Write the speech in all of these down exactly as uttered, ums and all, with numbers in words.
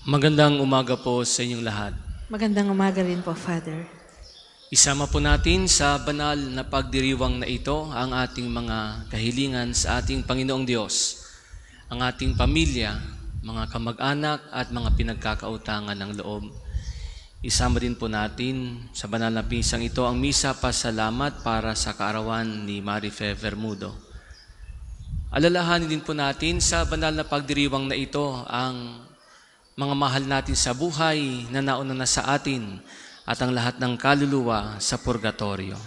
Magandang umaga po sa inyong lahat. Magandang umaga rin po, Father. Isama po natin sa banal na pagdiriwang na ito ang ating mga kahilingan sa ating Panginoong Diyos, ang ating pamilya, mga kamag-anak at mga pinagkakautangan ng loob. Isama din po natin sa banal na pisang ito ang misa pasalamat para sa kaarawan ni Marife Vermudo. Alalahanin din po natin sa banal na pagdiriwang na ito ang mga mahal natin sa buhay na nauna na sa atin at ang lahat ng kaluluwa sa purgatorio.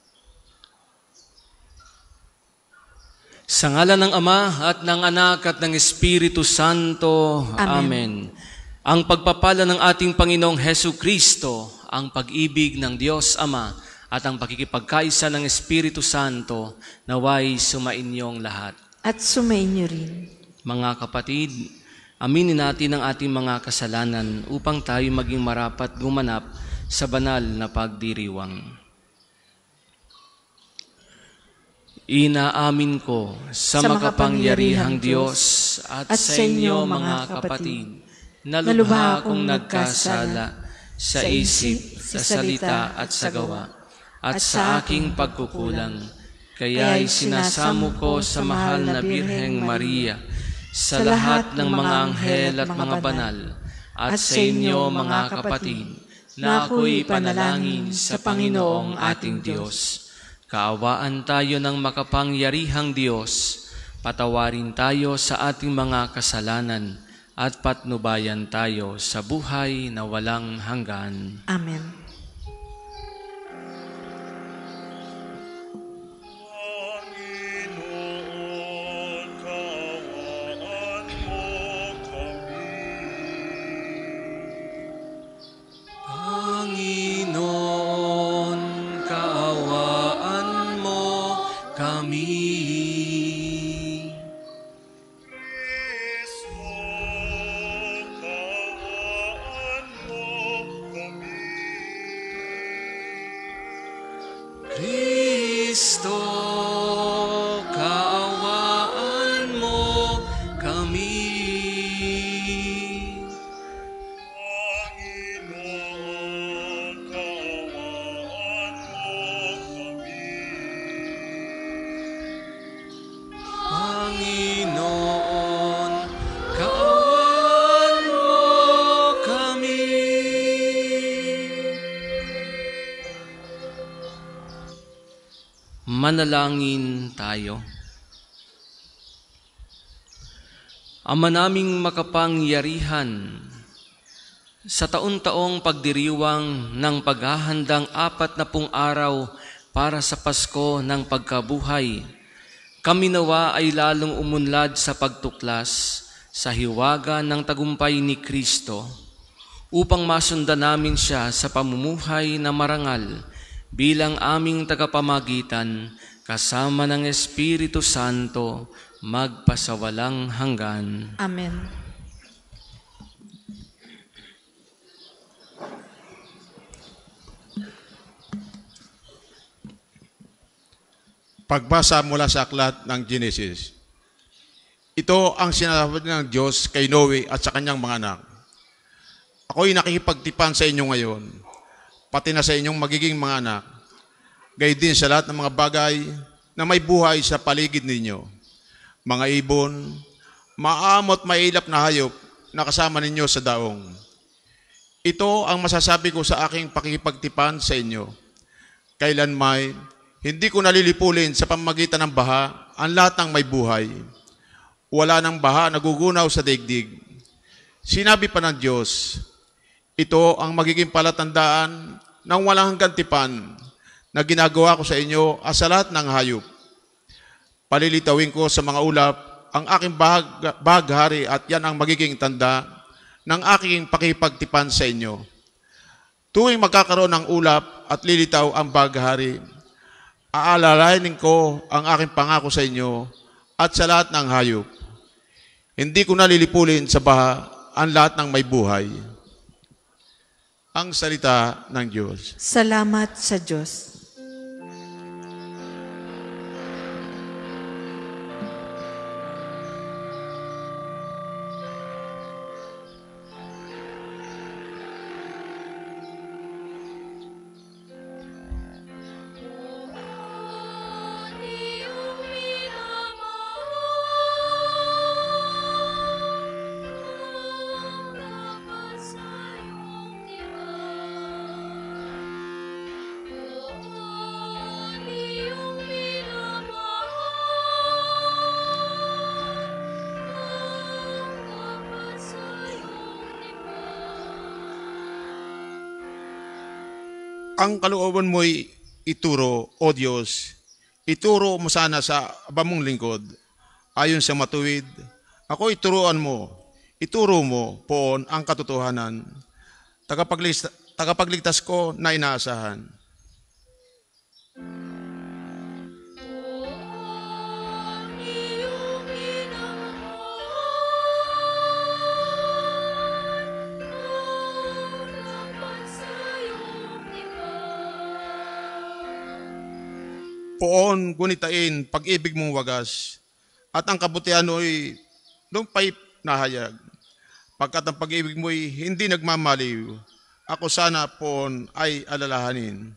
Sa ngalan ng Ama at ng Anak at ng Espiritu Santo. Amen. Amen. Ang pagpapala ng ating Panginoong Hesu Kristo, ang pag-ibig ng Diyos Ama at ang pakikipagkaisa ng Espiritu Santo naway sumainyong lahat. At sumainyo rin. Mga kapatid, aminin natin ang ating mga kasalanan upang tayo maging marapat gumanap sa banal na pagdiriwang. Inaamin ko sa, sa makapangyarihang Diyos at, at sa inyo mga kapatid, na lubha akong nagkasala sa isip, sa salita at sa gawa, at sa aking pagkukulang. Kaya'y sinasamo ko sa mahal na Birheng Maria, sa lahat ng mga anghel at mga banal, at sa inyo mga kapatid, na ako'y panalangin sa Panginoong ating Diyos. Kaawaan tayo ng makapangyarihang Diyos, patawarin tayo sa ating mga kasalanan, at patnubayan tayo sa buhay na walang hanggan. Amen. Manalangin tayo. Ama naming makapangyarihan, sa taon-taong pagdiriwang ng paghahandang apat na pung araw para sa Pasko ng pagkabuhay, kami nawa ay lalong umunlad sa pagtuklas sa hiwaga ng tagumpay ni Kristo upang masundan namin siya sa pamumuhay na marangal bilang aming tagapamagitan kasama ng Espiritu Santo magpasawalang hanggan. Amen. Pagbasa mula sa aklat ng Genesis. Ito ang sinasabi ng Diyos kay Noe at sa kanyang mga anak. Ako'y nakikipagtipan sa inyo ngayon, pati na sa inyong magiging mga anak, gayon din sa lahat ng mga bagay na may buhay sa paligid ninyo. Mga ibon, maamot mailap na hayop na kasama ninyo sa daong. Ito ang masasabi ko sa aking pakikipagtipan sa inyo. Kailanmay, hindi ko nalilipulin sa pamamagitan ng baha ang lahat ng may buhay. Wala ng baha nagugunaw sa daigdig. Sinabi pa ng Diyos, ito ang magiging palatandaan ng walang hanggang tipan na ginagawa ko sa inyo at sa lahat ng hayop. Palilitawin ko sa mga ulap ang aking bahag, bahaghari at yan ang magiging tanda ng aking pakipagtipan sa inyo. Tuwing magkakaroon ng ulap at lilitaw ang bahaghari, aalalahanin ko ang aking pangako sa inyo at sa lahat ng hayop. Hindi ko nalilipulin sa baha ang lahat ng may buhay. Ang salita ng Diyos. Salamat sa Diyos. ang kalooban mo'y ituro, O Diyos, ituro mo sana sa abamong lingkod, ayon sa matuwid. Ako ituruan mo, ituro mo poon ang katotohanan, tagapagligtas, tagapagligtas ko na inaasahan. Poon gunitain pag-ibig mong wagas, at ang kabutihan mo'y lumpay nahayag. Pagkat ang pag-ibig mo'y hindi nagmamaliw, ako sana poon ay alalahanin.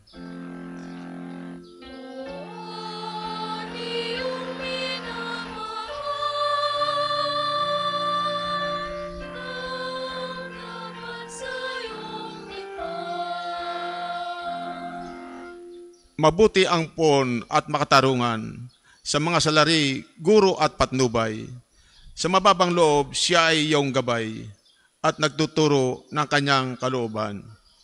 Mabuti ang pon at makatarungan, sa mga salari, guro at patnubay. Sa mababang loob, siya ay iyong gabay, at nagtuturo ng kanyang kalooban.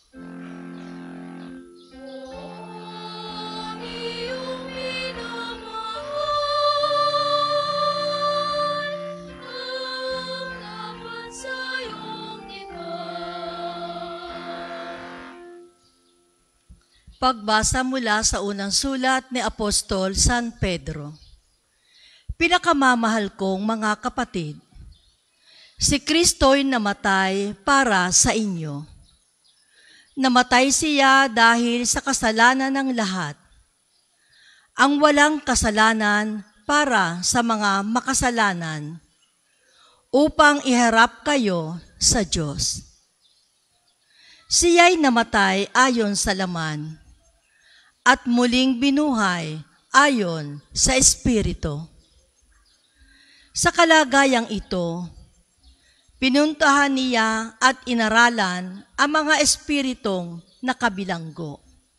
Pagbasa mula sa unang sulat ni Apostol San Pedro. Pinakamamahal kong mga kapatid, si Kristo'y namatay para sa inyo. Namatay siya dahil sa kasalanan ng lahat. Ang walang kasalanan para sa mga makasalanan, upang iharap kayo sa Diyos. Siya'y namatay ayon sa laman, at muling binuhay ayon sa Espiritu. Sa kalagayang ito, pinuntahan niya at inaralan ang mga espiritong nakabilanggo.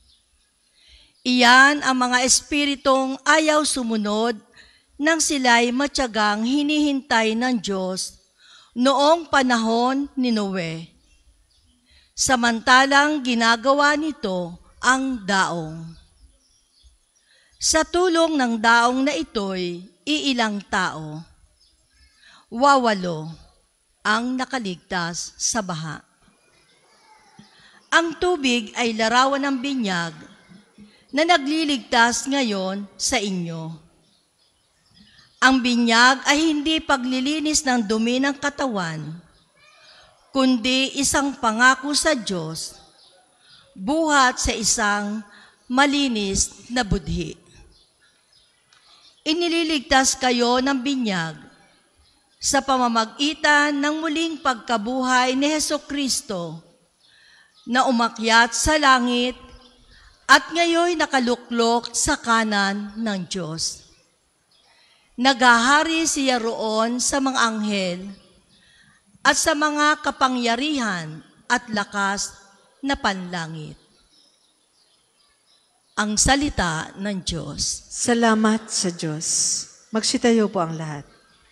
Iyan ang mga espiritong ayaw sumunod nang sila'y matyagang hinihintay ng Diyos noong panahon ni Noe. Samantalang ginagawa nito ang daong. Sa tulong ng daong na ito'y iilang tao, wawalo ang nakaligtas sa baha. Ang tubig ay larawan ng binyag na nagliligtas ngayon sa inyo. Ang binyag ay hindi paglilinis ng dumi ng katawan, kundi isang pangako sa Diyos, buhat sa isang malinis na budhi. Inililigtas kayo ng binyag sa pamamagitan ng muling pagkabuhay ni Hesukristo na umakyat sa langit at ngayon nakaluklok sa kanan ng Diyos. Naghahari siya roon sa mga anghel at sa mga kapangyarihan at lakas na panlangit. Ang salita ng Diyos. Salamat sa Diyos. Magsitayo po ang lahat.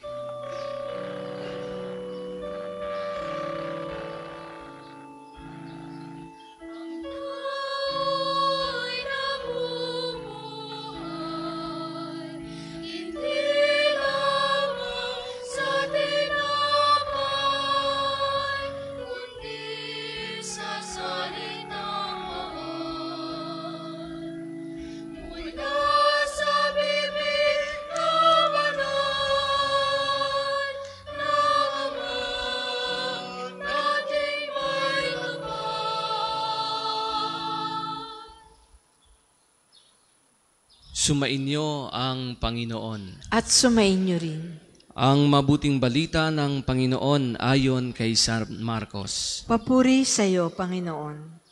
Sumainyo ang Panginoon. At sumainyo rin. Ang mabuting balita ng Panginoon ayon kay San Marcos. Papuri sa iyo, Panginoon.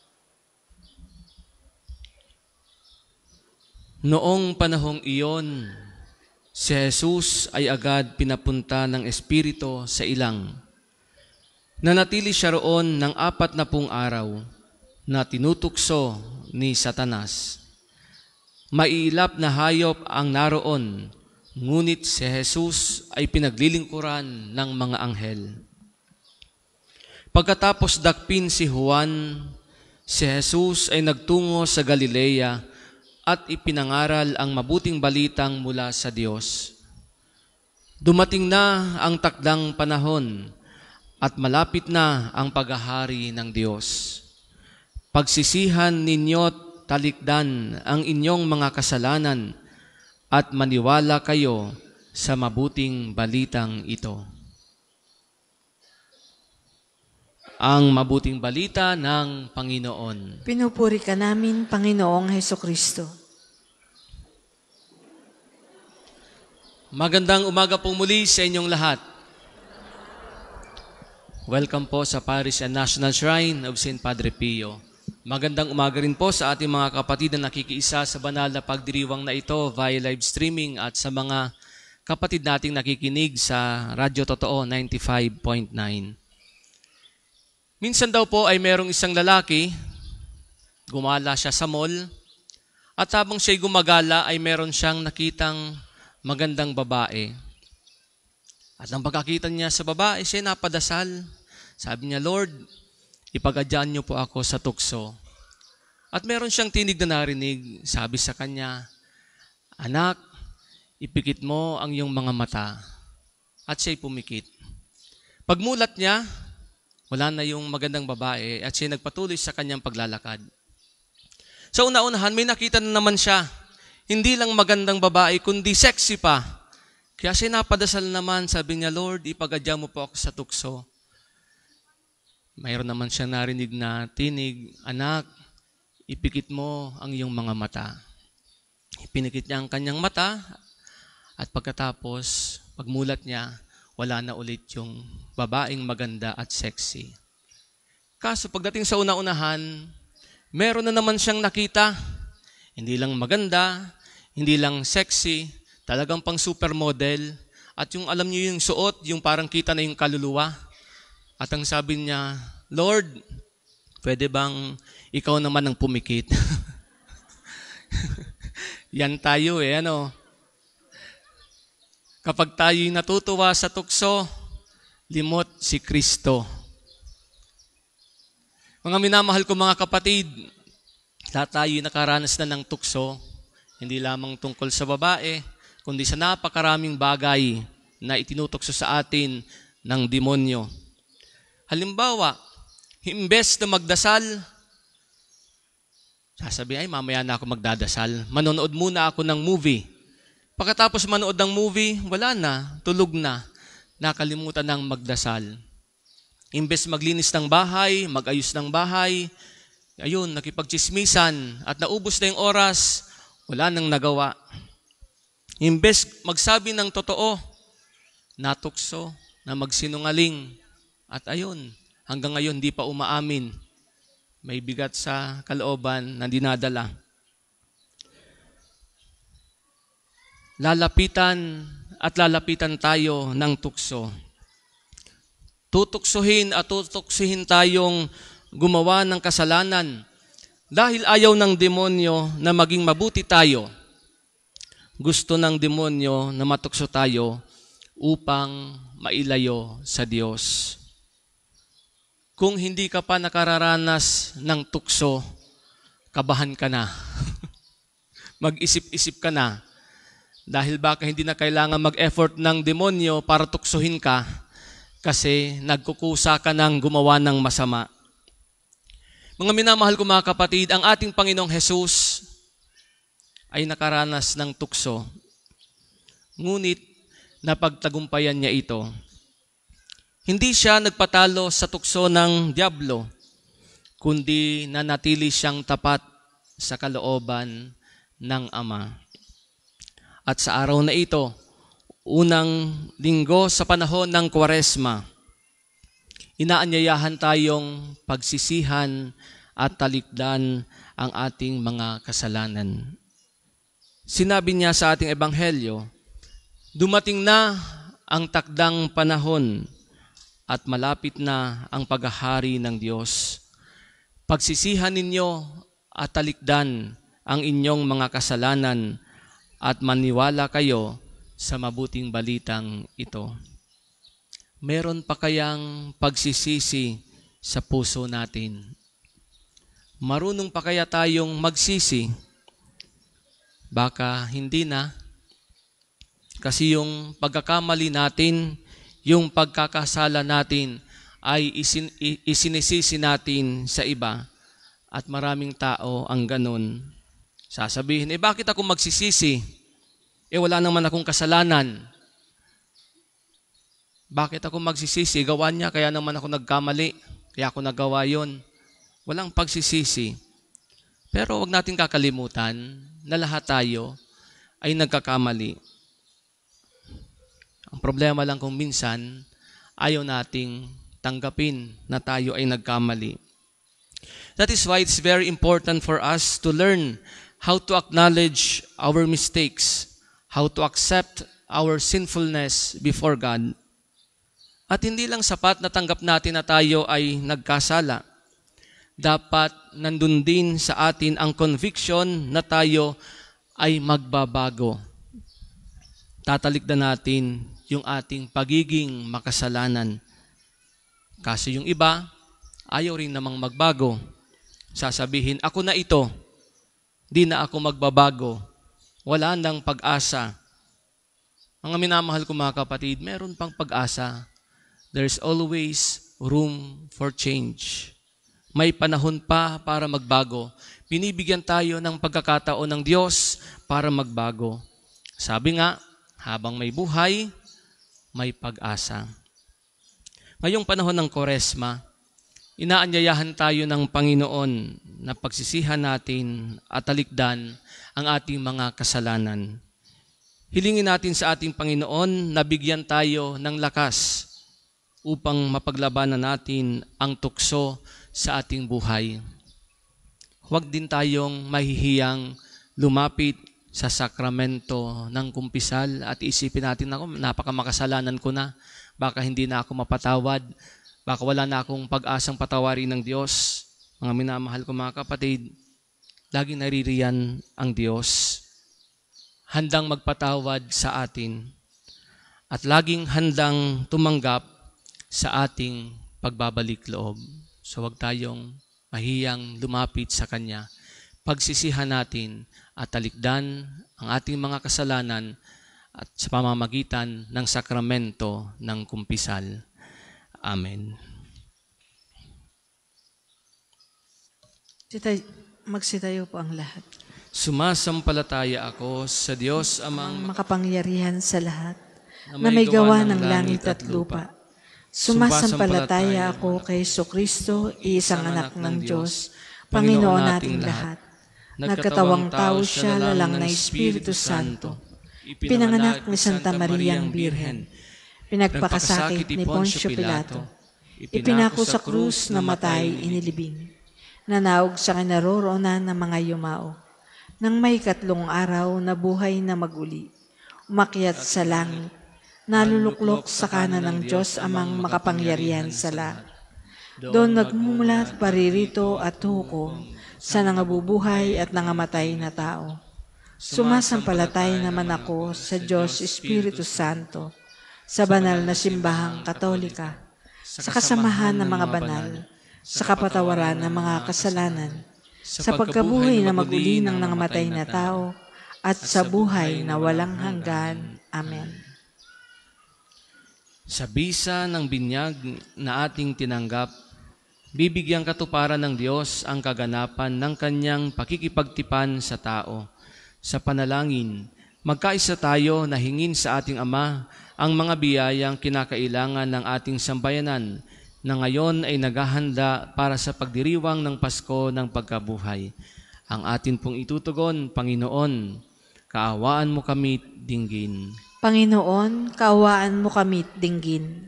Noong panahong iyon, si Jesus ay agad pinapunta ng Espiritu sa ilang. Nanatili siya roon ng apat na pung araw na tinutukso ni Satanas. Maiilap na hayop ang naroon, ngunit si Jesus ay pinaglilingkuran ng mga anghel. Pagkatapos dakpin si Juan, Si Jesus ay nagtungo sa Galilea at ipinangaral ang mabuting balitang mula sa Diyos. Dumating na ang takdang panahon at malapit na ang paghahari ng Diyos. Pagsisihan ninyo't talikdan ang inyong mga kasalanan at maniwala kayo sa mabuting balitang ito. Ang mabuting balita ng Panginoon. Pinupuri ka namin, Panginoong Hesukristo. Magandang umaga po muli sa inyong lahat. Welcome po sa Parish and National Shrine of Saint Padre Pio. Magandang umaga rin po sa ating mga kapatid na nakikiisa sa banal na pagdiriwang na ito via live streaming at sa mga kapatid nating nakikinig sa Radyo Totoo ninety-five point nine. Minsan daw po ay merong isang lalaki, gumala siya sa mall, at habang siya'y gumagala ay meron siyang nakitang magandang babae. At nang pagkakita niya sa babae, siya napadasal. Sabi niya, Lord, ipag-adyaan niyo po ako sa tukso. At meron siyang tinig na narinig, sabi sa kanya, Anak, ipikit mo ang iyong mga mata. At siya'y pumikit. Pagmulat niya, wala na yung magandang babae at siya nagpatuloy sa kanyang paglalakad. Sa una-unahan, may nakita na naman siya. Hindi lang magandang babae, kundi sexy pa. Kaya siya napadasal naman, sabi niya, Lord, ipag-adya mo po ako sa tukso. Mayroon naman siya narinig na tinig, Anak, ipikit mo ang iyong mga mata. Ipinikit niya ang kanyang mata at pagkatapos, pagmulat niya, wala na ulit yung babaeng maganda at sexy. Kaso pagdating sa una-unahan, meron na naman siyang nakita. Hindi lang maganda, hindi lang sexy, talagang pang supermodel. At yung alam niyo yung suot, yung parang kita na yung kaluluwa. At ang sabi niya, Lord, pwede bang ikaw naman ang pumikit? Yan tayo eh, ano? Kapag tayo'y natutuwa sa tukso, limot si Kristo. Mga minamahal ko mga kapatid, lahat tayo'y nakaranas na ng tukso, hindi lamang tungkol sa babae, kundi sa napakaraming bagay na itinutokso sa atin ng demonyo. Halimbawa, imbes na magdasal, sasabi, ay mamaya na ako magdadasal, manonood muna ako ng movie. Pagkatapos manood ng movie, wala na, tulog na, nakalimutan ng magdasal. Imbes maglinis ng bahay, mag-ayos ng bahay, ayun, nakipagchismisan at naubos na yung oras, wala nang nagawa. Imbes magsabi ng totoo, natukso, na magsinungaling, at ayun, hanggang ngayon di pa umaamin. May bigat sa kalooban na dinadala. Lalapitan at lalapitan tayo ng tukso. Tutuksohin at tutuksihin tayong gumawa ng kasalanan dahil ayaw ng demonyo na maging mabuti tayo. Gusto ng demonyo na matukso tayo upang mailayo sa Diyos. Kung hindi ka pa nakararanas ng tukso, kabahan ka na. Mag-isip-isip ka na. Dahil baka hindi na kailangan mag-effort ng demonyo para tuksohin ka kasi nagkukusa ka ng gumawa ng masama. Mga minamahal ko mga kapatid, ang ating Panginoong Jesus ay nakaranas ng tukso. Ngunit napagtagumpayan niya ito. Hindi siya nagpatalo sa tukso ng dyablo, kundi nanatili siyang tapat sa kalooban ng Ama. At sa araw na ito, unang linggo sa panahon ng Kwaresma, inaanyayahan tayong pagsisihan at talikdan ang ating mga kasalanan. Sinabi niya sa ating ebanghelyo, dumating na ang takdang panahon at malapit na ang paghahari ng Diyos. Pagsisihan ninyo at talikdan ang inyong mga kasalanan at maniwala kayo sa mabuting balitang ito. Meron pa kayang pagsisisi sa puso natin? Marunong pa kaya tayong magsisi? Baka hindi na. Kasi yung pagkakamali natin, yung pagkakasala natin ay isin, isinisisi natin sa iba. At maraming tao ang ganun. Sasabihin, eh bakit ako magsisisi? Eh wala naman akong kasalanan. Bakit ako magsisisi? Gawa niya, kaya naman ako nagkamali. Kaya ako nagawa yon. Walang pagsisisi. Pero wag natin kakalimutan na lahat tayo ay nagkakamali. Ang problema lang kung minsan, ayaw nating tanggapin na tayo ay nagkamali. That is why it's very important for us to learn how to acknowledge our mistakes, how to accept our sinfulness before God. At hindi lang sapat na tanggap natin na tayo ay nagkasala. Dapat nandun din sa atin ang conviction na tayo ay magbabago. Tatalikdan natin yung ating pagiging makasalanan. Kasi yung iba, ayaw rin namang magbago. Sasabihin, ako na ito, di na ako magbabago. Wala nang pag-asa. Mga minamahal ko mga kapatid, meron pang pag-asa. There's always room for change. May panahon pa para magbago. Binibigyan tayo ng pagkakataon ng Diyos para magbago. Sabi nga, habang may buhay, may pag-asa. Ngayong panahon ng Koresma, inaanyayahan tayo ng Panginoon na pagsisihan natin at talikdan ang ating mga kasalanan. Hilingin natin sa ating Panginoon na bigyan tayo ng lakas upang mapaglabanan natin ang tukso sa ating buhay. Huwag din tayong mahihiyang lumapit sa sakramento ng kumpisal at isipin natin, ako, napakamakasalanan ko na, baka hindi na ako mapatawad, baka wala na akong pag-asang patawarin ng Diyos. Mga minamahal ko mga kapatid, laging naririyan ang Diyos, handang magpatawad sa atin at laging handang tumanggap sa ating pagbabalik loob. So huwag tayong mahiyang lumapit sa Kanya. Pagsisihan natin at talikdan ang ating mga kasalanan at sa pamamagitan ng sakramento ng kumpisal. Amen. Magsitayo po ang lahat. Sumasampalataya ako sa Diyos amang Ang makapangyarihan sa lahat, na may gawa ng langit at lupa. Sumasampalataya ako kay Jesucristo, isang anak ng Diyos, Panginoon nating lahat. Nagkatawang tao siya, lalang na Espiritu Santo. Pinanganak ni Santa Maria ang Birhen. Pinagpakasakit ni Poncio Pilato. Ipinako sa krus, namatay, inilibing. Nanaog sa kinaroroonan ng mga yumao. Nang may katlong araw, nabuhay na maguli. Umakyat sa langit. Naluluklok sa kanan ng Diyos amang makapangyarihan sa lahat. Doon nagmumulat paririto at hukom sa nangabubuhay at nangamatay na tao. Sumasampalatay naman ako sa Diyos Espiritu Santo, sa banal na simbahang katolika, sa kasamahan ng mga banal, sa kapatawaran ng mga kasalanan, sa pagkabuhay na maguli ng nangamatay na tao, at sa buhay na walang hanggan. Amen. Sa bisa ng binyag na ating tinanggap, bibigyang katuparan ng Diyos ang kaganapan ng Kanyang pakikipagtipan sa tao. Sa panalangin, magkaisa tayo na hingin sa ating Ama ang mga biyayang kinakailangan ng ating sambayanan na ngayon ay naghahanda para sa pagdiriwang ng Pasko ng pagkabuhay. Ang atin pong itutugon, Panginoon, kaawaan mo kami dinggin. Panginoon, kaawaan mo kami dinggin.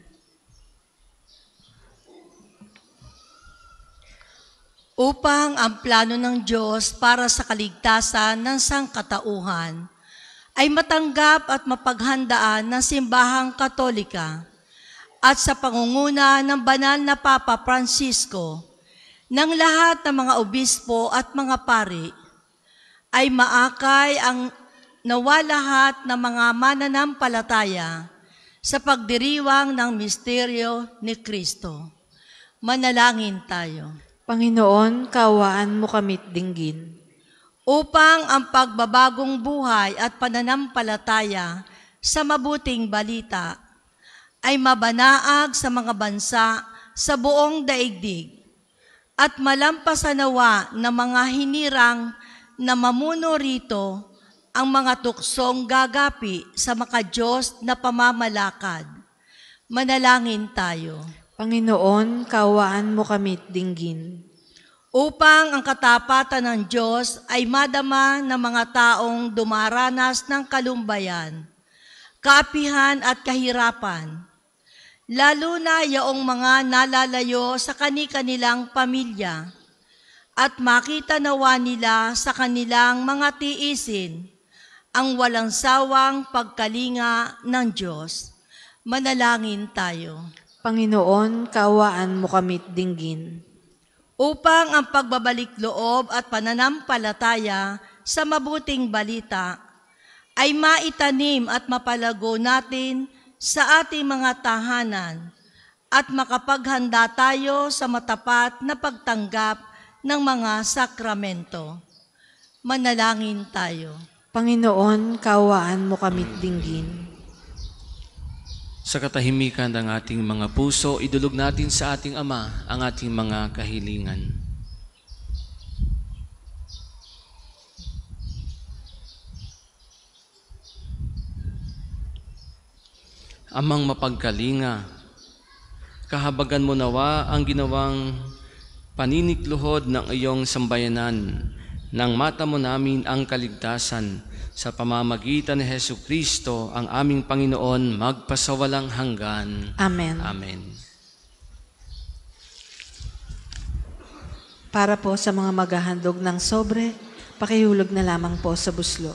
Upang ang plano ng Diyos para sa kaligtasan ng sangkatauhan ay matanggap at mapaghandaan ng simbahang katolika at sa pangunguna ng banal na Papa Francisco, ng lahat ng mga obispo at mga pari, ay maakay ang nawa lahat ng mga mananampalataya sa pagdiriwang ng misteryo ni Kristo. Manalangin tayo. Panginoon, kaawaan mo kami't dinggin. Upang ang pagbabagong buhay at pananampalataya sa mabuting balita ay mabanaag sa mga bansa sa buong daigdig at malampasanawa ng mga hinirang na mamuno rito ang mga tuksong gagapi sa maka-Diyos na pamamalakad. Manalangin tayo. Panginoon, kaawaan mo kami't dinggin. Upang ang katapatan ng Diyos ay madama ng mga taong dumaranas ng kalumbayan, kaapihan at kahirapan, lalo na yaong mga nalalayo sa kani-kanilang pamilya, at makita nawa nila sa kanilang mga tiisin ang walang sawang pagkalinga ng Diyos. Manalangin tayo. Panginoon, kaawaan mo kami't dinggin. Upang ang pagbabalik loob at pananampalataya sa mabuting balita ay maitanim at mapalago natin sa ating mga tahanan at makapaghanda tayo sa matapat na pagtanggap ng mga sakramento. Manalangin tayo. Panginoon, kaawaan mo kami't dinggin. Sa katahimikan ng ating mga puso, idulog natin sa ating Ama ang ating mga kahilingan. Amang mapagkalinga, kahabagan mo nawa ang ginawang paninikluhod ng iyong sambayanan nang mata mo namin ang kaligtasan sa pamamagitan ni Hesukristo, ang aming Panginoon, magpasawalang hanggan. Amen. Amen. Para po sa mga maghahandog ng sobre, pakihulog na lamang po sa buslo.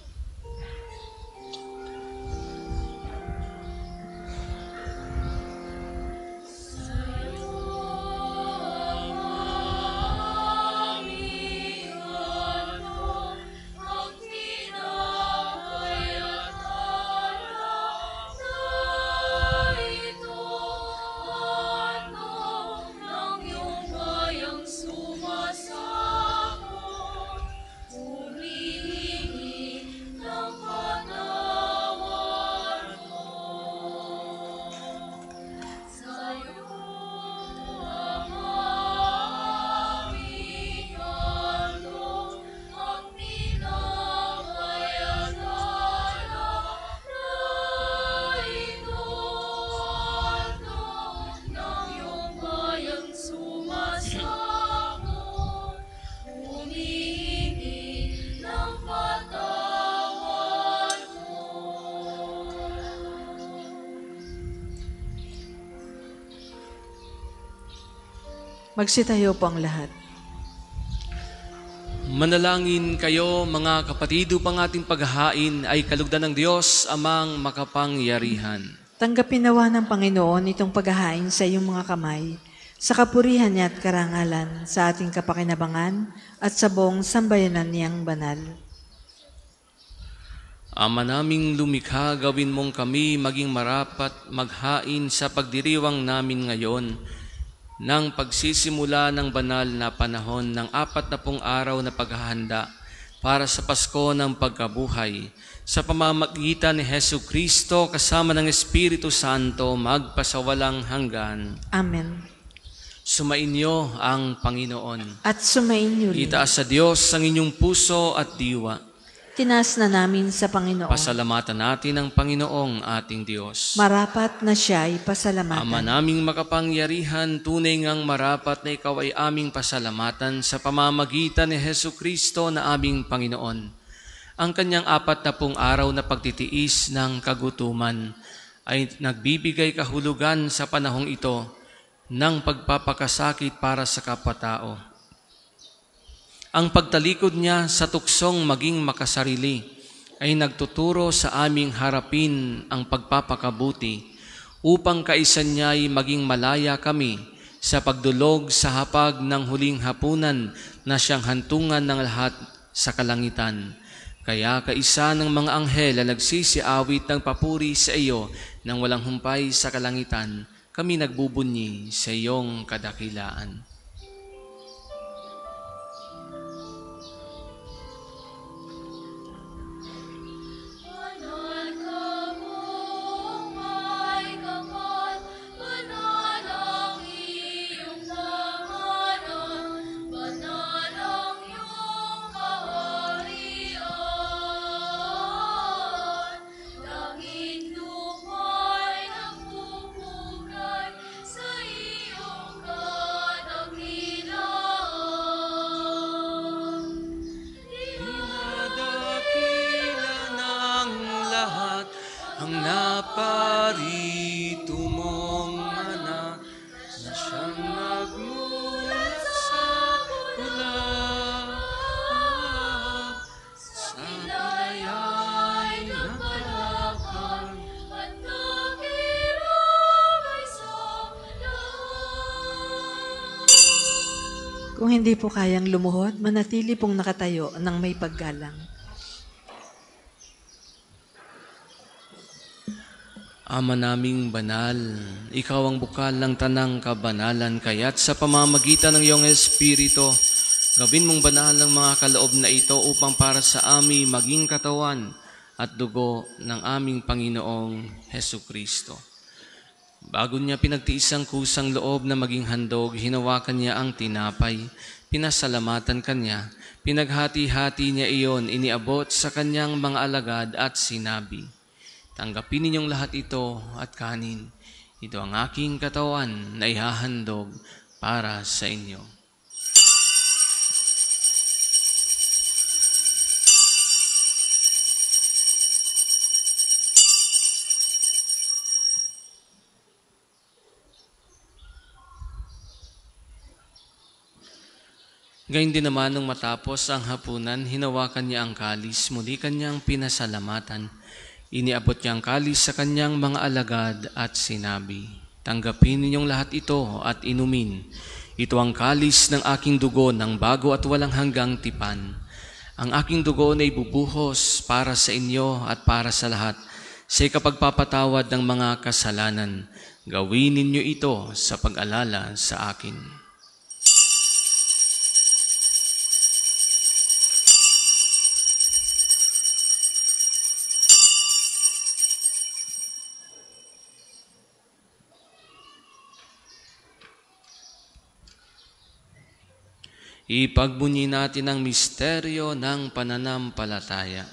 Magsitayo po ang lahat. Manalangin kayo mga kapatid upang ating paghahain ay kalugdan ng Diyos amang makapangyarihan. Tanggapin nawa ng Panginoon itong paghahain sa iyong mga kamay, sa kapurihan niya at karangalan, sa ating kapakinabangan at sa buong sambayanan niyang banal. Ama naming lumikha, gawin mong kami maging marapat maghain sa pagdiriwang namin ngayon ng pagsisimula ng banal na panahon ng apat na pung araw na paghahanda para sa Pasko ng pagkabuhay sa pamamagitan ni Hesukristo kasama ng Espiritu Santo magpasawalang hanggan. Amen. Sumainyo ang Panginoon. At sumainyo rin. Itaas sa Diyos ang inyong puso at diwa. Tinaas na namin sa Panginoon. Pasalamatan natin ang Panginoong ating Diyos. Marapat na siya ay pasalamatan. Ama naming makapangyarihan, tunay ngang marapat na ikaw ay aming pasalamatan sa pamamagitan ni Hesukristo na aming Panginoon. Ang kanyang apat na pung araw na pagtitiis ng kagutuman ay nagbibigay kahulugan sa panahong ito ng pagpapakasakit para sa kapwa-tao. Ang pagtalikod niya sa tuksong maging makasarili ay nagtuturo sa aming harapin ang pagpapakabuti upang kaisan niya ay maging malaya kami sa pagdulog sa hapag ng huling hapunan na siyang hantungan ng lahat sa kalangitan. Kaya kaisa ng mga anghel na nagsisiawit ng papuri sa iyo nang walang humpay sa kalangitan, kami nagbubunyi sa iyong kadakilaan. Espiritu mong anak na siyang nagmulat sa ulan. Sa pilaya'y nagpalakad at nakirabay sa lahat. Kung hindi po kayang lumuhod, manatili pong nakatayo ng may paggalang. Ama naming banal, ikaw ang bukal ng tanang kabanalan, kaya't sa pamamagitan ng iyong Espiritu, gawin mong banal ang mga kaloob na ito upang para sa amin maging katawan at dugo ng aming Panginoong Hesukristo. Bago niya pinagtiis ang kusang loob na maging handog, hinawakan niya ang tinapay, pinasalamatan kanya, pinaghati-hati niya iyon, iniabot sa kanyang mga alagad at sinabi, tanggapin ninyong lahat ito at kanin. Ito ang aking katawan na ihahandog para sa inyo. Gayun din naman nung matapos ang hapunan, hinawakan niya ang kalis, muli kanyang pinasalamatan. Iniabot niya ang kalis sa kanyang mga alagad at sinabi, tanggapin ninyong lahat ito at inumin. Ito ang kalis ng aking dugo ng bago at walang hanggang tipan. Ang aking dugo na ibubuhos para sa inyo at para sa lahat sa ikapagpapatawad ng mga kasalanan. Gawin ninyo ito sa pag-alala sa akin. Ipagbunyi natin ang misteryo ng pananampalataya.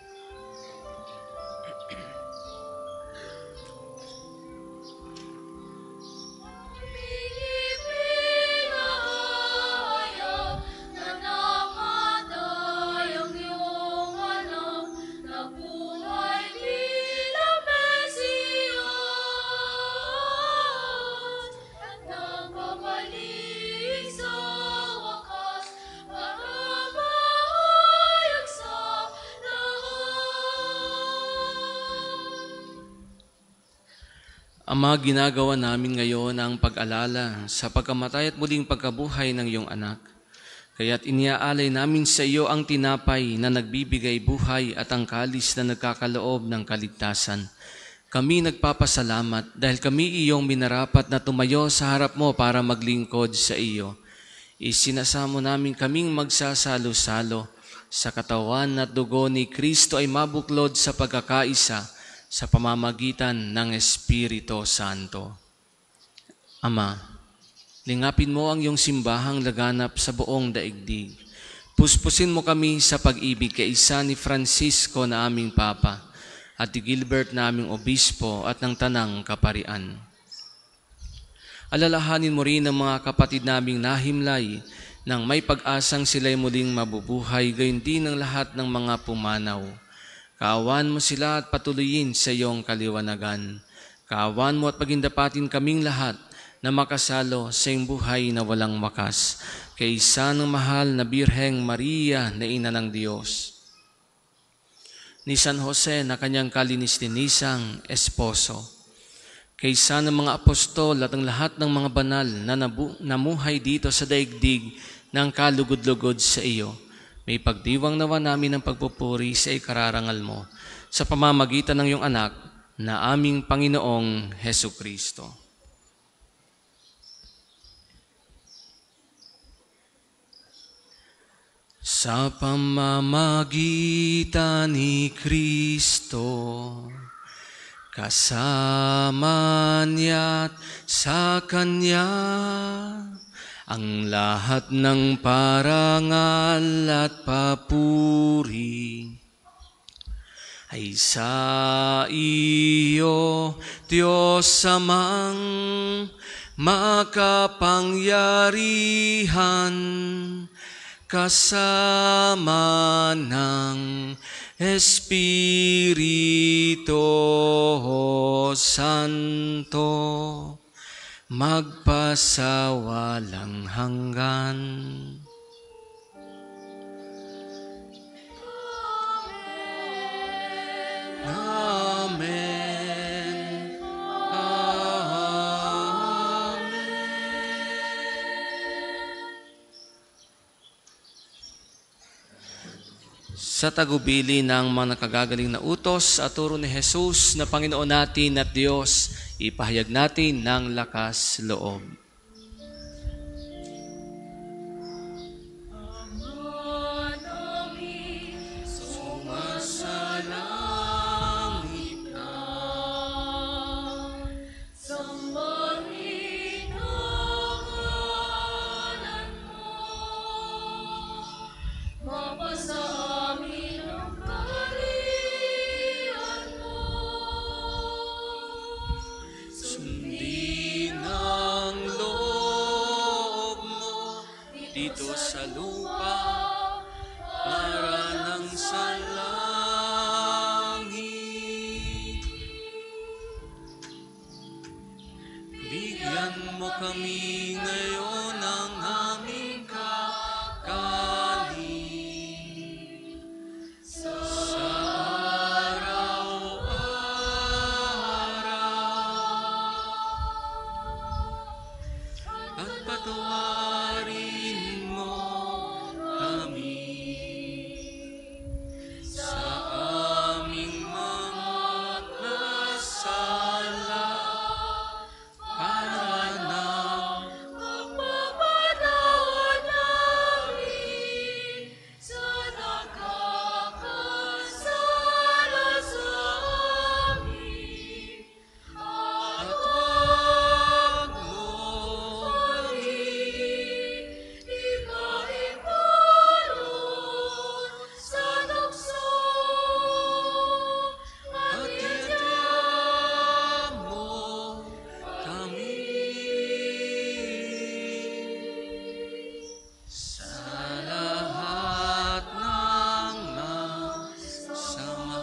Ama, ginagawa namin ngayon ang pag-alala sa pagkamatay at muling pagkabuhay ng iyong anak. Kaya't iniaalay namin sa iyo ang tinapay na nagbibigay buhay at ang kalis na nagkakaloob ng kaligtasan. Kami nagpapasalamat dahil kami iyong minarapat na tumayo sa harap mo para maglingkod sa iyo. Isinasamo namin kaming magsasalo-salo sa katawan at dugo ni Kristo ay mabuklod sa pagkakaisa sa pamamagitan ng Espiritu Santo. Ama, lingapin mo ang iyong simbahang laganap sa buong daigdig. Puspusin mo kami sa pag-ibig kay isa ni Francisco na aming Papa at ni Gilbert na aming Obispo at ng Tanang Kaparian. Alalahanin mo rin ang mga kapatid naming nahimlay nang may pag-asang sila'y muling mabubuhay, gayon din ang lahat ng mga pumanaw. Kaawan mo sila at patuloyin sa iyong kaliwanagan. Kaawan mo at pagindapatin kaming lahat na makasalo sa iyong buhay na walang wakas, kay isa ng mahal na Birheng Maria na Ina ng Diyos. Ni San Jose na kanyang kalinis-linisang esposo, kay isa ng mga apostol at ang lahat ng mga banal na nabu- namuhay dito sa daigdig ng kalugod-lugod sa iyo. May pagdiwang nawa namin ng pagpupuri sa ikararangal mo sa pamamagitan ng iyong anak na aming Panginoong Hesukristo. Sa pamamagitan ni Kristo, kasama niya't sa Kanya, ang lahat ng parangal at papuri ay sa iyo, Diyos Amang makapangyarihan, kasama ng Espiritu Santo, magpasawalang hanggan. Amen. Amen. Sa tagubili ng mga nakagagaling na utos at turo ni Jesus na Panginoon natin at Diyos, ipahayag natin ng lakas loob. Dito sa lupa, para ng sa langit. Bigyan mo kami ngayon ng aming kakanin. Sa araw-araw. At patawarin mo kami sa aming mga kasala para ng pagpapatawad namin sa nakakasala sa amin. at huwag mo kami ipahintulot sa tukso at at itigyan mo kami sa lahat ng masama.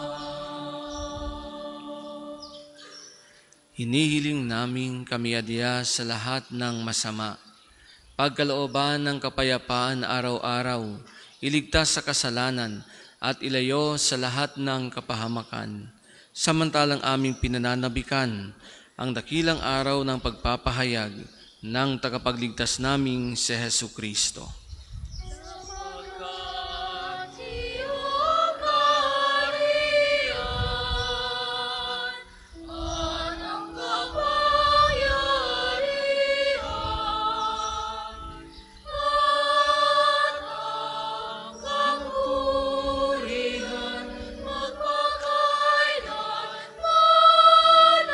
Hinihiling namin kami adya sa lahat ng masama, pagkalooban ng kapayapaan araw-araw, iligtas sa kasalanan at ilayo sa lahat ng kapahamakan. Samantalang aming pinananabikan ang dakilang araw ng pagpapahayag ng tagapagligtas naming si Jesucristo. sapagkat iyong kaharian at ang kapangyarihan at ang kapurihan magpakailanman.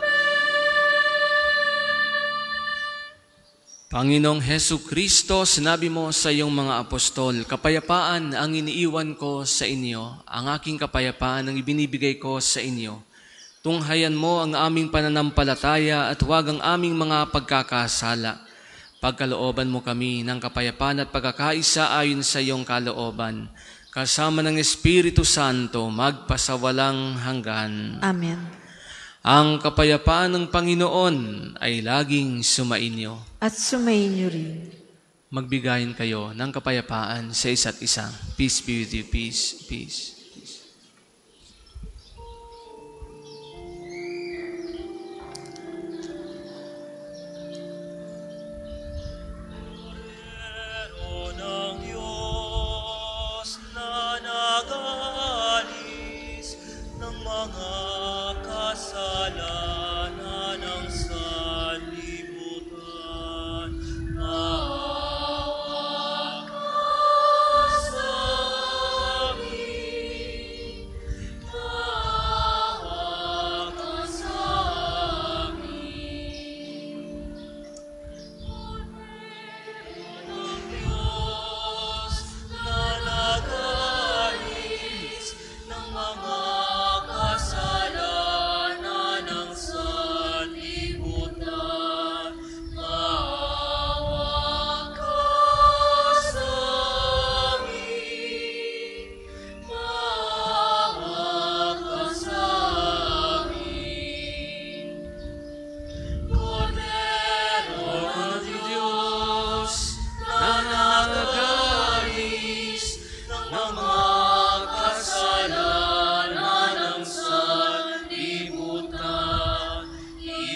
Amen. Panginoong Jesucristo, sinabi mo sa iyong mga apostol, kapayapaan ang iniiwan ko sa inyo, ang aking kapayapaan ang ibinibigay ko sa inyo. Tunghayan mo ang aming pananampalataya at huwag ang aming mga pagkakasala. Pagkalooban mo kami ng kapayapaan at pagkakaisa ayon sa iyong kalooban, kasama ng Espiritu Santo, magpasawalang hanggan. Amen. Ang kapayapaan ng Panginoon ay laging sumainyo. At sumainyo rin. Magbigayin kayo ng kapayapaan sa isa't isa. Peace be with you. Peace, peace. Pero ng Diyos na nag-aalis ng mga kasalanan ng sanlibutan, maawa ka sa amin.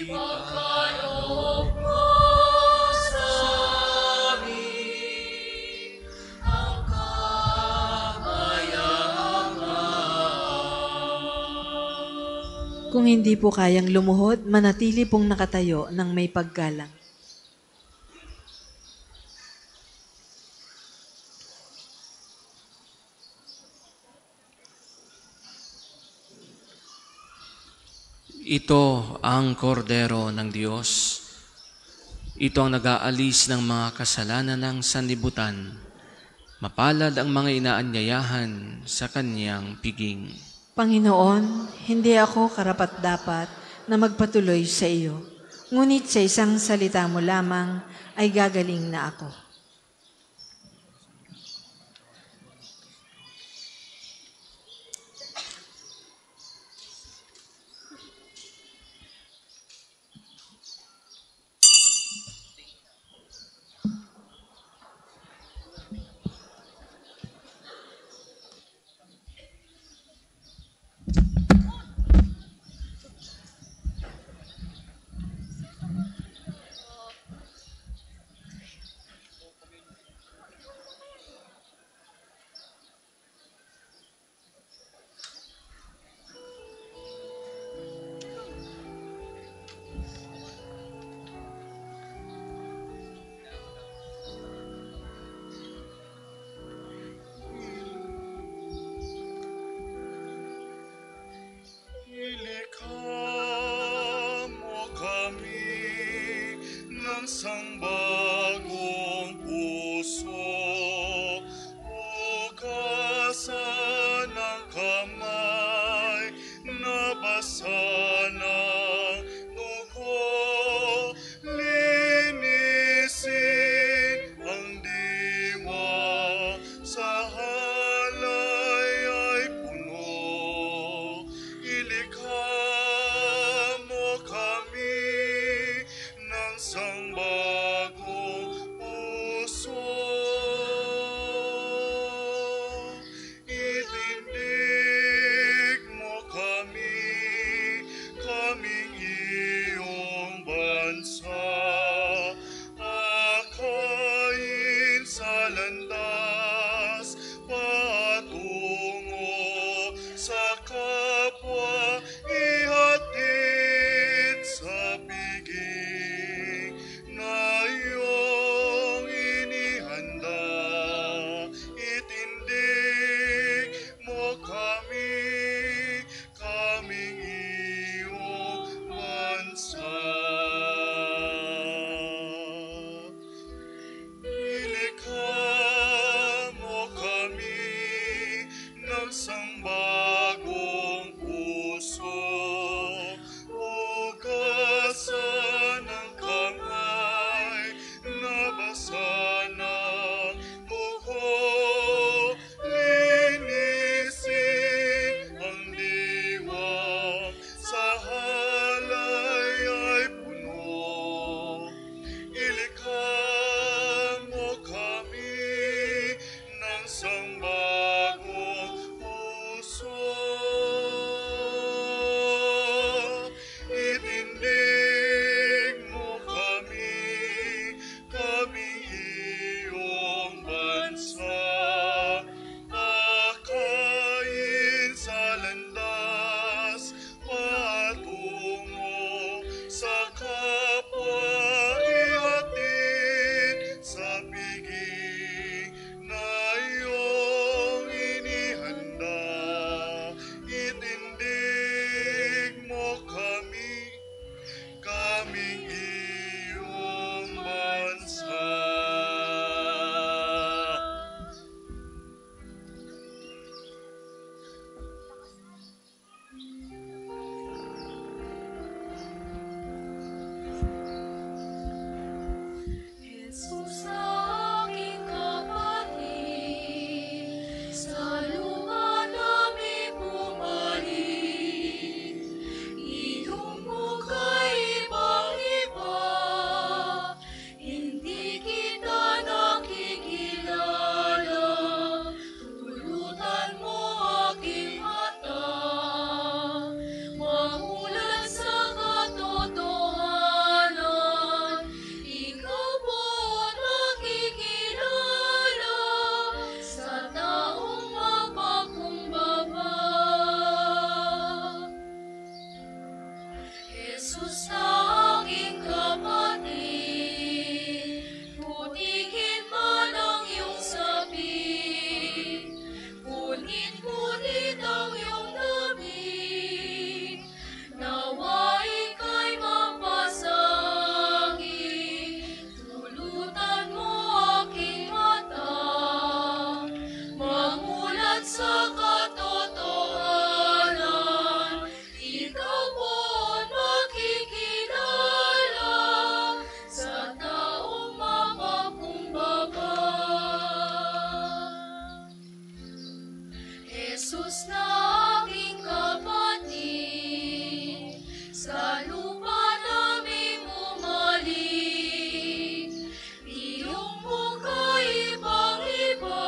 ipagkaloob mo sa amin ang kamayaman. Kung hindi po kayang lumuhod, manatili pong nakatayo ng may paggalang. Ito ang kordero ng Diyos. Ito ang nag-aalis ng mga kasalanan ng sanlibutan. Mapalad ang mga inaanyayahan sa kanyang piging. Panginoon, hindi ako karapat-dapat na magpatuloy sa iyo. Ngunit sa isang salita mo lamang ay gagaling na ako. Ilikha mo kami ng sangbagong puso, hugasan ng kamay, nabasa ng dugo, linisin ang diwa, sa halay ay puno. Ilikha mo kami ng sangbagong Jesus na aking kapatid, putikin man ang iyong sabi, punit-punit ang iyong damit, nawa ika'y mapasangin, tulutan mo aking mata, mamulat sa katotohanan, ikaw po ang makikilala sa taong mapakumbaba. Jesus na aking kapatid, sa lupa namin bumalik, iyong bukay ibang-iba,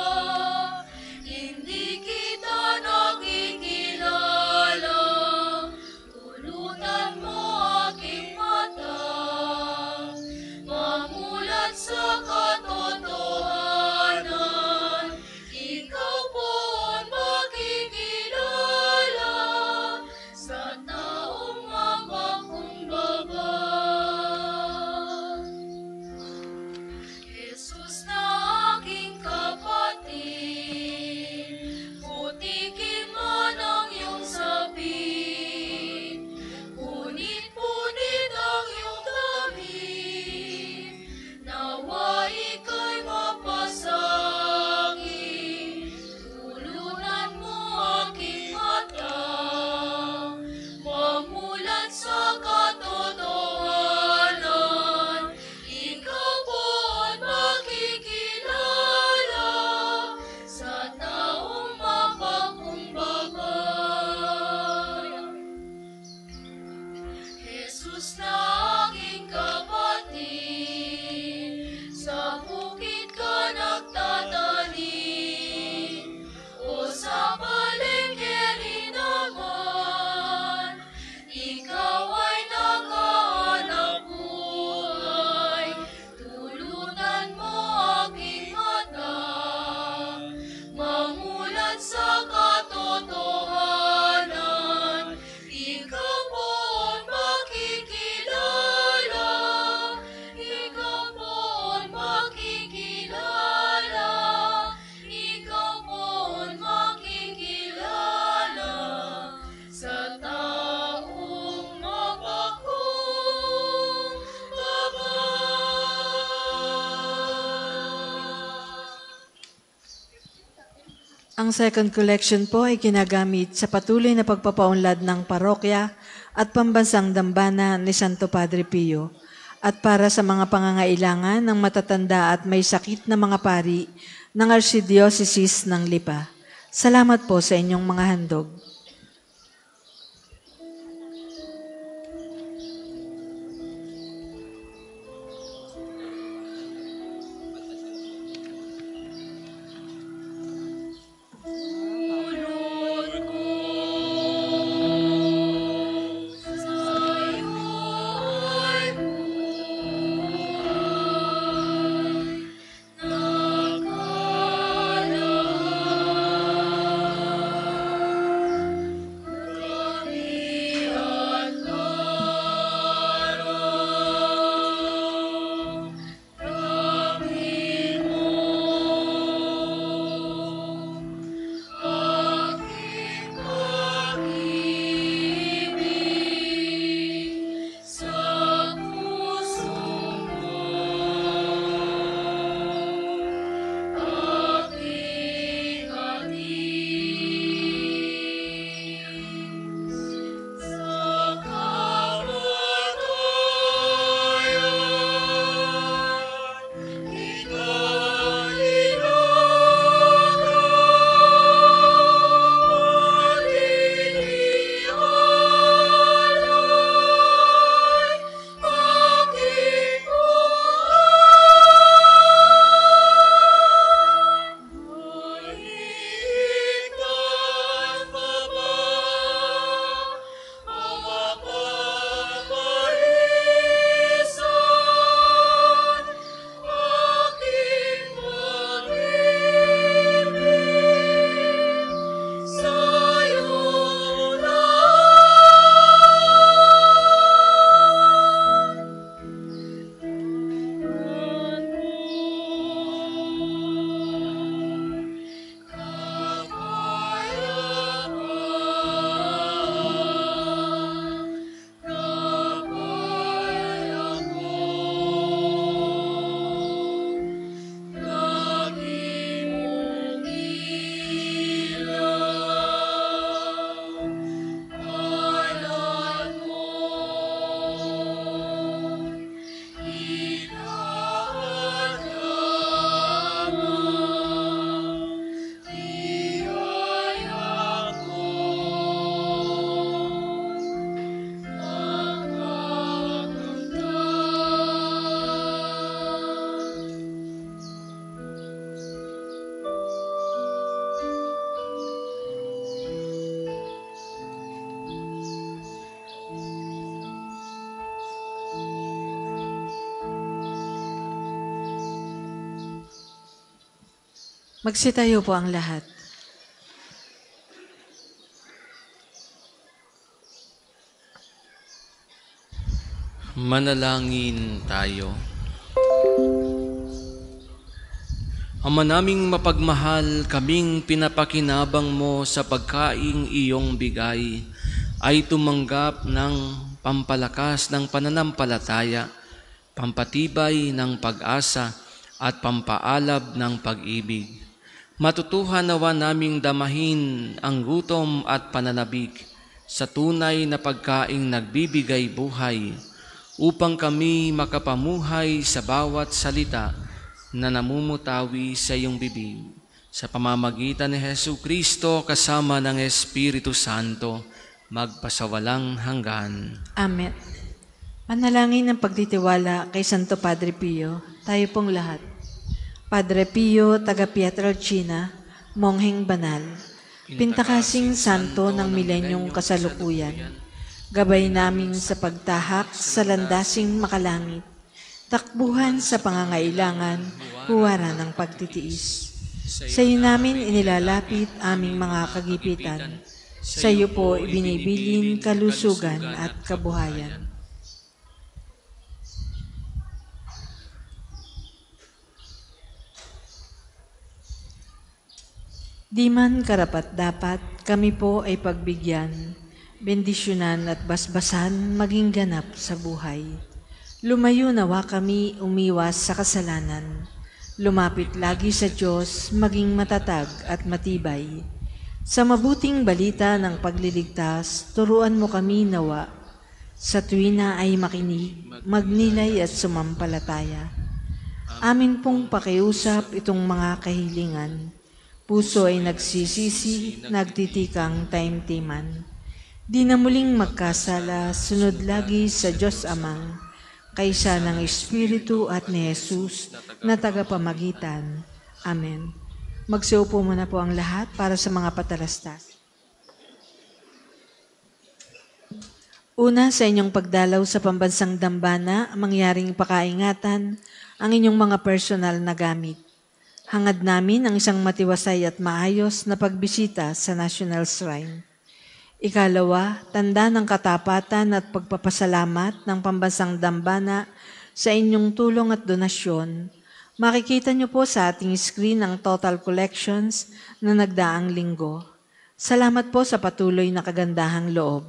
hindi kita nakikilala, tulutan mo aking mata, mamulat sa katotohanan, ikaw po ang makikilala sa taong mapakumbaba. Jesus na aking kapatid, putikin man ang iyong sabi, punit-punit ang iyong damit, nawa ika'y mapasangin, tulunan mo aking mata, mamulat sa katotohanan, ikaw po ang makikilala sa taong mapakumbaba. Jesus na aking kapatid, sa bukid ka nagtatanim, o sa palengke rin naman, ikaw ay nakahanap buhay, tulutan mo aking mata, mamulat sa katotohanan, ikaw po ang makikilala, ikaw po ang makikilala, ikaw po ang makikilala sa taong mapakumbaba. Ang second collection po ay ginagamit sa patuloy na pagpapaunlad ng parokya at pambansang dambana ni Santo Padre Pio at para sa mga pangangailangan ng matatanda at may sakit na mga pari ng Archdiocese ng Lipa. Salamat po sa inyong mga handog. Nakala Magsitayo po ang lahat. Manalangin tayo. Ama naming mapagmahal, kaming pinapakinabang mo sa pagkaing iyong bigay ay tumanggap ng pampalakas ng pananampalataya, pampatibay ng pag-asa at pampaalab ng pag-ibig. Matutuhan nawa naming damahin ang gutom at pananabik sa tunay na pagkaing nagbibigay buhay upang kami makapamuhay sa bawat salita na namumutawi sa iyong bibig. Sa pamamagitan ni Jesucristo kasama ng Espiritu Santo, magpasawalang hanggan. Amen. Manalangin ng pagtitiwala kay Santo Padre Pio, tayo pong lahat. Padre Pio, taga Pietrelcina, mongheng banal, pintakasing santo ng milenyong kasalukuyan, gabay namin sa pagtahak sa landasing makalangit, takbuhan sa pangangailangan, huwaran ng pagtitiis. Sa iyo namin inilalapit aming mga kagipitan. Sa iyo po ibinibilin kalusugan at kabuhayan. Di man karapat-dapat, kami po ay pagbigyan, bendisyonan at basbasan maging ganap sa buhay. Lumayo nawa kami umiwas sa kasalanan. Lumapit lagi sa Diyos, maging matatag at matibay. Sa mabuting balita ng pagliligtas, turuan mo kami nawa. Sa tuwina ay makinig, magnilay at sumampalataya. Amin pong pakiusap itong mga kahilingan. Puso ay nagsisisi, nagtitikang taimtiman. Di na muling magkasala, sunod lagi sa Diyos Amang, kaysa ng Espiritu at ni Jesus na tagapamagitan. Amen. Magsiupo muna po ang lahat para sa mga patalastas. Una, sa inyong pagdalaw sa pambansang dambana, mangyaring pakaingatan ang inyong mga personal na gamit. Hangad namin ang isang matiwasay at maayos na pagbisita sa National Shrine. Ikalawa, tanda ng katapatan at pagpapasalamat ng pambansang dambana sa inyong tulong at donasyon. Makikita niyo po sa ating screen ang total collections na nagdaang linggo. Salamat po sa patuloy na kagandahang loob.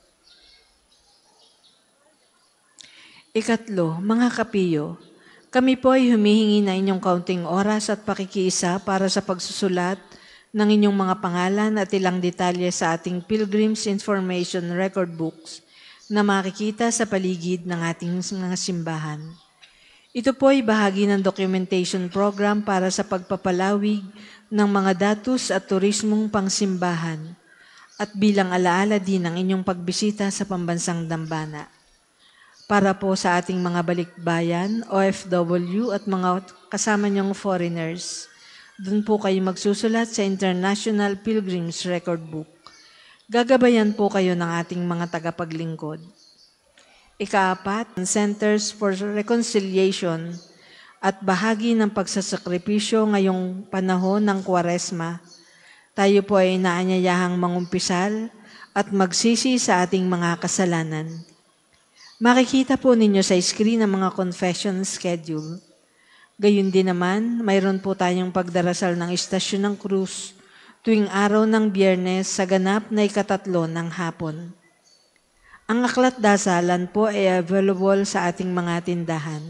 Ikatlo, mga kapiyo, kami po ay humihingi na inyong kaunting oras at pakikiisa para sa pagsusulat ng inyong mga pangalan at ilang detalye sa ating Pilgrim's Information Record Books na makikita sa paligid ng ating mga simbahan. Ito po ay bahagi ng documentation program para sa pagpapalawig ng mga datos at turismong pangsimbahan at bilang alaala din ng inyong pagbisita sa pambansang dambana. Para po sa ating mga balikbayan, O F W at mga kasama niyong foreigners. Doon po kayo magsusulat sa International Pilgrims Record Book. Gagabayan po kayo ng ating mga tagapaglingkod. Ikaapat, Centers for Reconciliation at bahagi ng pagsasakripisyo ngayong panahon ng Kwaresma. Tayo po ay naanyayahang mangumpisal at magsisi sa ating mga kasalanan. Makikita po ninyo sa screen ang mga confession schedule. Gayun din naman, mayroon po tayong pagdarasal ng Istasyon ng Krus tuwing araw ng Biyernes sa ganap na ikatatlo ng hapon. Ang aklat dasalan po ay available sa ating mga tindahan.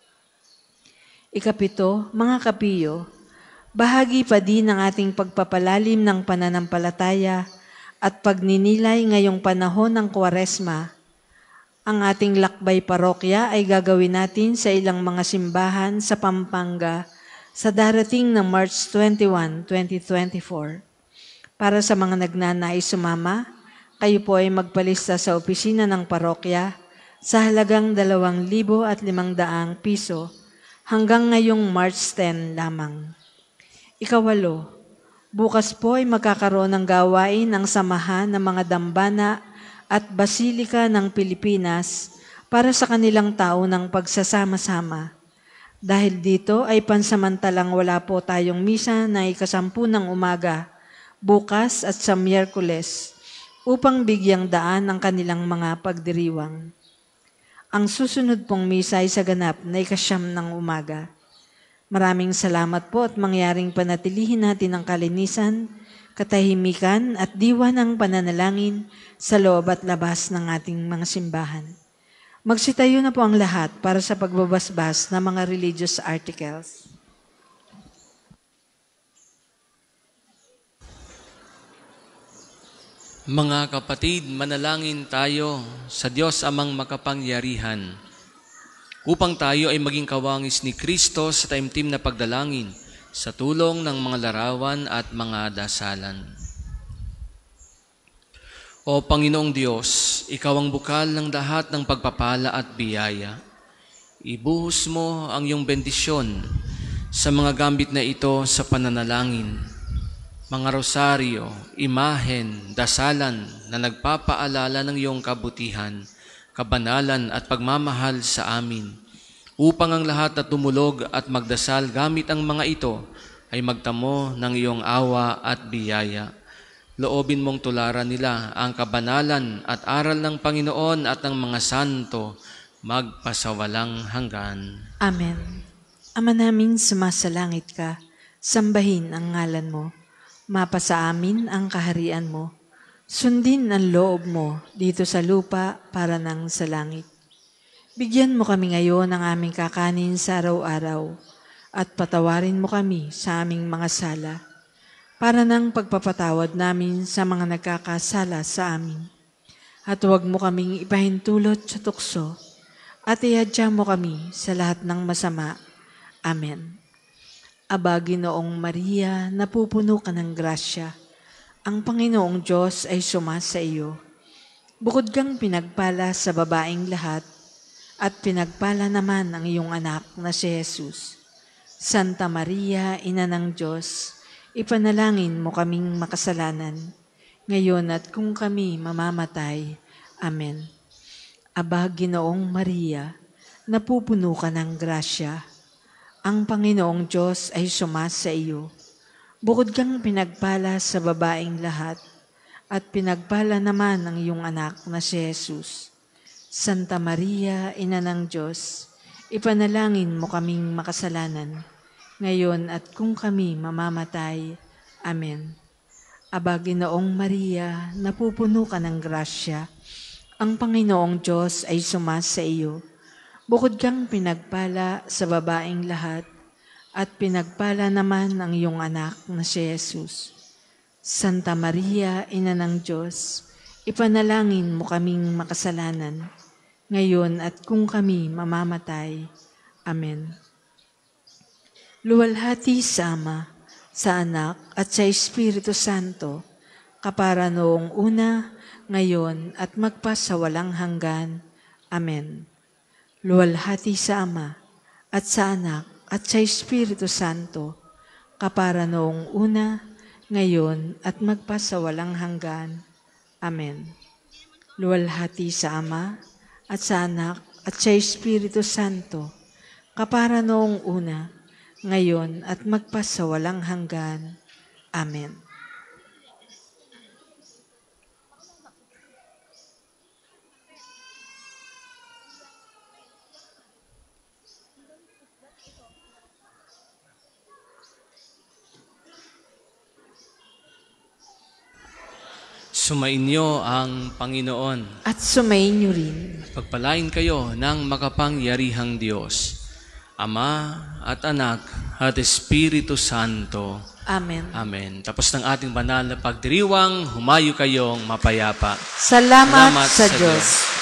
Ikapito, mga kapiyo, bahagi pa din ng ating pagpapalalim ng pananampalataya at pagninilay ngayong panahon ng Kwaresma. Ang ating lakbay parokya ay gagawin natin sa ilang mga simbahan sa Pampanga sa darating na March twenty-first, twenty twenty-four. Para sa mga nagnanais sumama, kayo po ay magpalista sa opisina ng parokya sa halagang dalawang libo at limang daang piso hanggang ngayong March tenth lamang. Ikawalo, bukas po ay magkakaroon ng gawain ng samahan ng mga dambana at Basilika ng Pilipinas para sa kanilang taon ng pagsasama-sama. Dahil dito ay pansamantalang wala po tayong misa na ikasampu ng umaga, bukas at sa Miyerkules, upang bigyang daan ang kanilang mga pagdiriwang. Ang susunod pong misa ay sa ganap na ikasyam ng umaga. Maraming salamat po at mangyaring panatilihin natin ang kalinisan, katahimikan at diwa ng pananalangin sa loob at labas ng ating mga simbahan. Magsitayo na po ang lahat para sa pagbabasbas ng mga religious articles. Mga kapatid, manalangin tayo sa Diyos amang makapangyarihan upang tayo ay maging kawangis ni Kristo sa taimtim na pagdalangin sa tulong ng mga larawan at mga dasalan. O Panginoong Diyos, Ikaw ang bukal ng lahat ng pagpapala at biyaya. Ibuhos mo ang iyong bendisyon sa mga gambit na ito sa pananalangin, mga rosaryo, imahen, dasalan na nagpapaalala ng iyong kabutihan, kabanalan at pagmamahal sa amin, upang ang lahat na tumulog at magdasal gamit ang mga ito ay magtamo ng iyong awa at biyaya. Loobin mong tularan nila ang kabanalan at aral ng Panginoon at ng mga santo magpasawalang hanggan. Amen. Ama namin, sumasalangit ka, sambahin ang ngalan mo. Mapasa amin ang kaharian mo. Sundin ang loob mo dito sa lupa para nang sa langit. Bigyan mo kami ngayon ng aming kakanin sa araw-araw at patawarin mo kami sa aming mga sala para nang pagpapatawad namin sa mga nagkakasala sa amin. At huwag mo kaming ipahintulot sa tukso at ihadya mo kami sa lahat ng masama. Amen. Aba, Ginoong Maria, napupuno ka ng grasya. Ang Panginoong Diyos ay sumasa iyo. Bukod kang pinagpala sa babaeng lahat, at pinagpala naman ang iyong anak na si Jesus. Santa Maria, Ina ng Diyos, ipanalangin mo kaming makasalanan, ngayon at kung kami mamamatay. Amen. Aba, Ginoong Maria, napupuno ka ng grasya. Ang Panginoong Diyos ay sumasa iyo. Bukod kang pinagpala sa babaeng lahat, at pinagpala naman ang iyong anak na si Jesus. Santa Maria, Ina ng Diyos, ipanalangin mo kaming makasalanan, ngayon at kung kami mamamatay. Amen. Aba, Ginoong Maria, napupuno ka ng grasya. Ang Panginoong Diyos ay sumasa iyo. Bukod kang pinagpala sa babaeng lahat, at pinagpala naman ang iyong anak na si Jesus. Santa Maria, Ina ng Diyos, ipanalangin mo kaming makasalanan, ngayon at kung kami mamamatay. Amen. Luwalhati sa Ama, sa Anak, at sa Espiritu Santo, kapara noong una, ngayon, at magpasawalang hanggan. Amen. Luwalhati sa Ama, at sa Anak, at sa Espiritu Santo, kapara noong una, ngayon, at magpasawalang hanggan. Amen. Luwalhati sa Ama, at sa Anak, at sa Espiritu Santo, kapara noong una, ngayon, at magpasawalang hanggan. Amen. Sumainyo ang Panginoon. At sumainyo rin. Pagpalain kayo ng makapangyarihang Diyos, Ama at Anak at Espiritu Santo. Amen. Amen. Tapos ng ating banal na pagdiriwang, humayo kayong mapayapa. Salamat, Salamat sa, sa Diyos. Diyos.